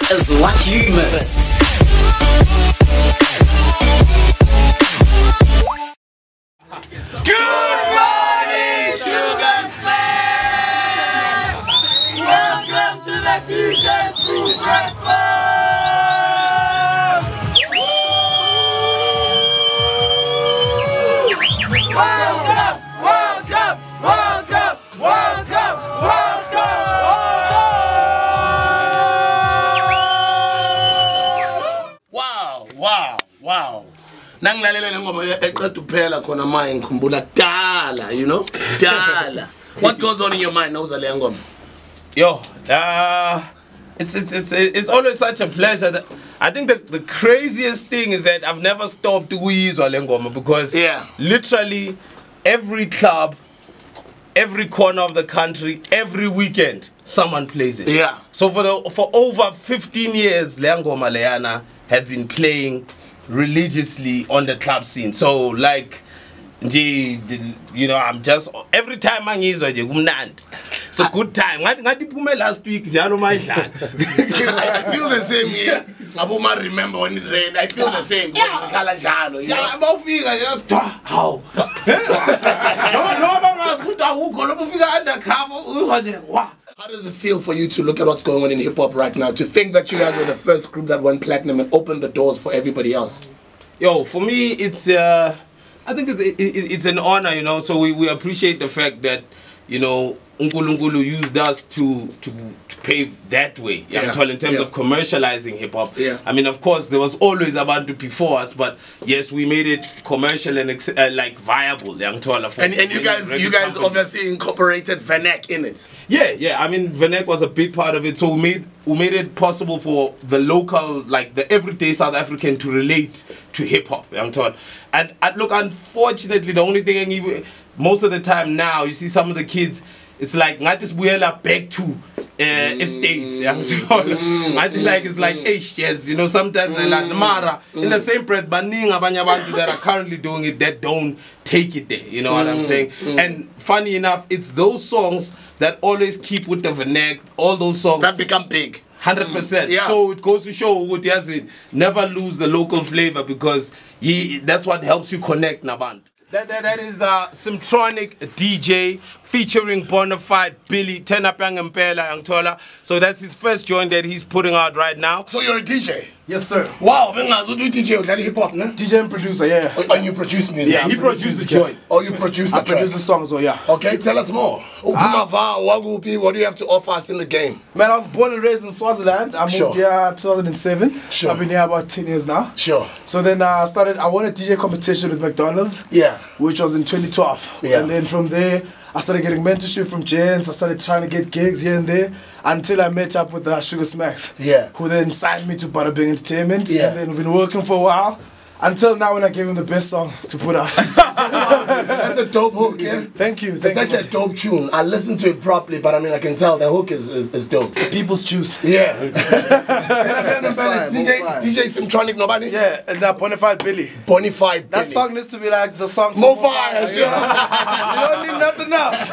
is what you missed. Good morning, Sugar Smash! Welcome to the DJ Food Breakfast! Welcome, welcome, welcome, welcome, welcome! Wow, wow, wow. Nangilalela lengoma eqeda kuphela khona manje ngikhumbula dala, you know? Dala. What goes on in your mind nawuza le ngoma? Yo, it's always such a pleasure. I think the craziest thing is that I've never stopped ukuyizwa le ngoma because literally every club, every corner of the country, every weekend someone plays it. Yeah. So for over 15 years le ngoma leyana has been playing religiously on the club scene. So like you know, I'm just every time angizwa nje kumnandi. So good time. Ngathi phume last week njalo mayidlala. I feel the same here. Ngaboma remember when it rained. I feel the same. Ngikhala njalo. Ja bawufika nje hawu. No bangazi ukuthi awukho lo bufika undercover uzwa nje wa. How does it feel for you to look at what's going on in hip-hop right now? To think that you guys were the first group that went platinum and opened the doors for everybody else? Yo, for me, it's I think it's an honor, you know. So we appreciate the fact that, you know, Unkulunkulu used us to pave that way. Yeah. In terms of commercializing hip hop. Yeah. I mean, of course, there was always Abantu before us, but yes, we made it commercial and like viable. And you guys obviously incorporated Vanek in it. Yeah. I mean, Vanek was a big part of it. So we made it possible for the local, like the everyday South African, to relate to hip hop. And look, unfortunately, the only thing most of the time now, you see some of the kids. It's like ngathi sibuyela back to estates. It's like sheds, you know, sometimes like mara in the same breath baningi abanye abantu that are currently doing it that don't take it there, you know what I'm saying? And funny enough, it's those songs that always keep with the Vanek, all those songs that become big. 100%. So it goes to show what never lose the local flavor because that's what helps you connect Naband. That is Simtronic DJ featuring Bonafide Billy Tenapang Mpela Angtola. So that's his first joint that he's putting out right now. So you're a DJ? Yes, sir. Wow, you DJ with hip hop, no? DJ and producer, yeah. And you produce music? Yeah, he produced the joint. Oh, you produced the track? I produced the song as well, yeah. Okay, tell us more. What do you have to offer us in the game? Man, I was born and raised in Swaziland. I moved here 2007. Sure. I've been here about 10 years now. Sure. So then I won a DJ competition with McDonald's. Yeah. Which was in 2012. Yeah. And then from there, I started getting mentorship from Jens. I started trying to get gigs here and there until I met up with the Sugar Smacks. Yeah. Who then signed me to Bada Bing Entertainment. Yeah. And then we've been working for a while. Until now when I gave him the best song to put out. That's a dope hook, yeah? Thank you. It's actually a dope tune. I listened to it properly, but I mean, I can tell the hook is dope. People's choose. Yeah. DJ Simtronic, nobody? Yeah, and that Bonafide Billy. Bonafide Billy. That song needs to be like the song More Fire, sure. You don't need nothing else.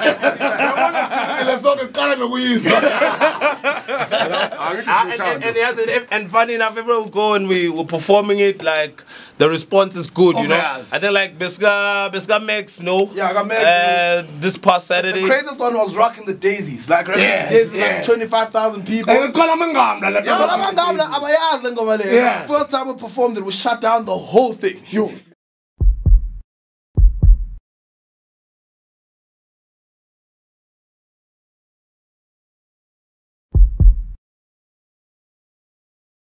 And funny enough, everyone will go and we were performing it, like the response is good, you know. I think like Beska Max, no? Yeah, I got Max. This past Saturday. The craziest one was Rocking the Daisies. Like, Daisies, like 25,000 people. First time we performed it, we shut down the whole thing.